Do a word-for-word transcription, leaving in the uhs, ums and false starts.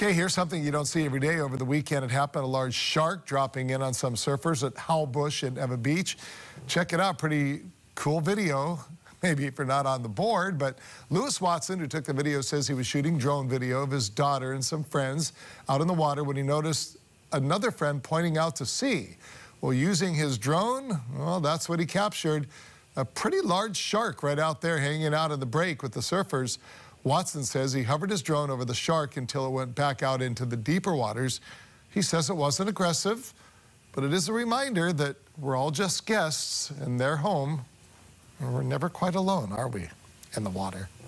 Okay, here's something you don't see every day. Over the weekend, it happened. A large shark dropping in on some surfers at Ewa Bush in Ewa Beach. Check it out. Pretty cool video. Maybe if you're not on the board, but Lewis Watson, who took the video, says he was shooting drone video of his daughter and some friends out in the water when he noticed another friend pointing out to sea. Well, using his drone, well, that's what he captured. A pretty large shark right out there hanging out in the break with the surfers. Watson says he hovered his drone over the shark until it went back out into the deeper waters. He says it wasn't aggressive, but it is a reminder that we're all just guests in their home, and we're never quite alone, are we, in the water?